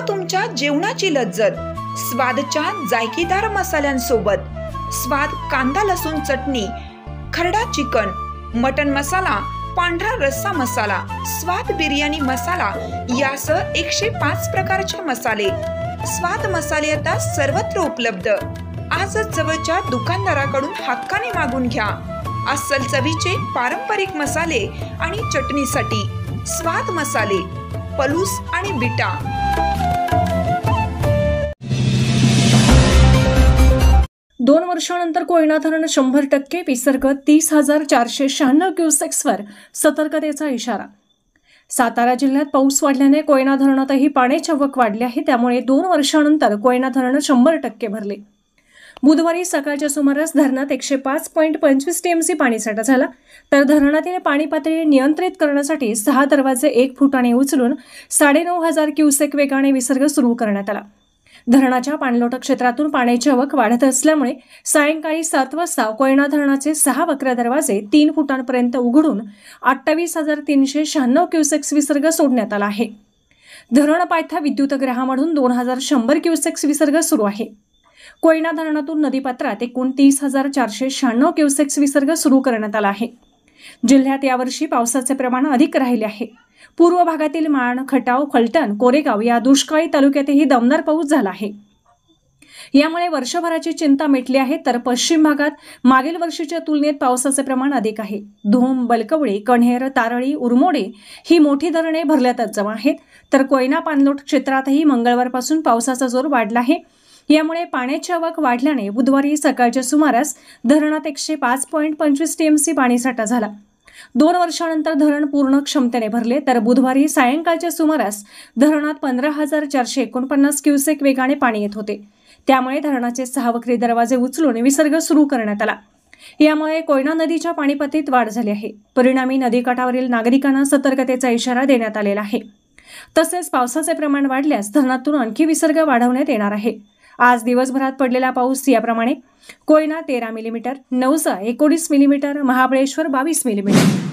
तुमच्या जेवणाची लज्जत स्वादच्या जायकेदार मसाल्यांसोबत। स्वाद कांदा लसूण चटणी, खरडा चिकन, मटन मसाला, पांढरा रस्सा मसाला, स्वाद बिर्याणी मसाला यासह 105 प्रकारचे मसाले। स्वाद मसाले आता सर्वत्र उपलब्ध। आजच जवळच्या दुकानदाराकडून हक्काने मागून घ्या। अस्सल चवीचे पारंपरिक मसाले आणि चटणीसाठी स्वाद मसाले, पलूस आणि बिटा। दोन वर्षानंतर कोयना धरण 100% विसर्ग 30,496 क्युसेक्सवर सतर्कतेचा इशारा। सातारा जिल्ह्यात पाऊस वाढल्याने कोयना धरणातही पाण्याची आवक वाढली आहे। त्यामुळे 2 वर्षानंतर कोयना धरण 100% भरले। बुधवारी सकाळच्या सुमारास धरणात 105.25 टीएमसी पाणीसाठा झाला, तर धरणातील पाणी पातळी नियंत्रित करण्यासाठी 6 दरवाजे 1 फुटाने उचलून 9,500 क्युसेक वेगाने विसर्ग सुरू करण्यात आला। धरणाच्या पाणलोट क्षेत्रातून पाण्याची आवक वाढत असल्यामुळे सायंकाळी 7 वाजता कोयना धरणाचे 6 वक्र दरवाजे 3 फुटांपर्यंत उघडून 28,396 क्युसेक्स विसर्ग सोडण्यात आला आहे। धरण पायथा विद्युतगृहामधून 2,100 क्युसेक्स विसर्ग सुरू आहे। कोयना धरणातून नदीपात्रात एकूण 30,496 क्युसेक्स विसर्ग सुरू करण्यात आला आहे। जिल्ह्यात यावर्षी पावसाचे प्रमाण अधिक राहिले आहे। पूर्व भागातील माण, खटाव, फलटण, कोरेगाव या दुष्काळी तालुक्यातही दमदार पाऊस झाला आहे। यामुळे वर्षभराची चिंता मिटली आहे, तर पश्चिम भागात मागील वर्षीच्या तुलनेत पावसाचे प्रमाण अधिक आहे। धोम, बलकवडी, कण्हेर, तारळी, उरमोडे ही मोठी धरणे भरल्यातच जमा आहेत, तर कोयना पाणलोट क्षेत्रातही मंगळवारपासून पावसाचा जोर वाढला आहे। यामुळे पाण्याची आवक वाढल्याने बुधवारी सकाळच्या सुमारास धरणात 105.25 टीएमसी पाणीसाठा झाला। 2 वर्षानंतर धरण पूर्ण क्षमतेने भरले, तर बुधवारी सायंकाळच्या सुमारास धरणात 15,449 क्युसेक वेगाने पाणी येत होते। त्यामुळे धरणाचे 6 वक्री दरवाजे उचलून विसर्ग सुरू करण्यात आला। यामुळे कोयना नदीच्या पाणीपातळीत वाढ झाली आहे। परिणामी नदीकाठावरील नागरिकांना सतर्कतेचा इशारा देण्यात आलेला आहे। तसेच पावसाचे प्रमाण वाढल्यास धरणातून आणखी विसर्ग वाढवण्यात येणार आहे। आज दिवसभरात पडलेला पाऊस याप्रमाणे: Koyna 13 millimetre, Navsa 19 millimetre, Mahabaleshwar 22 millimetre.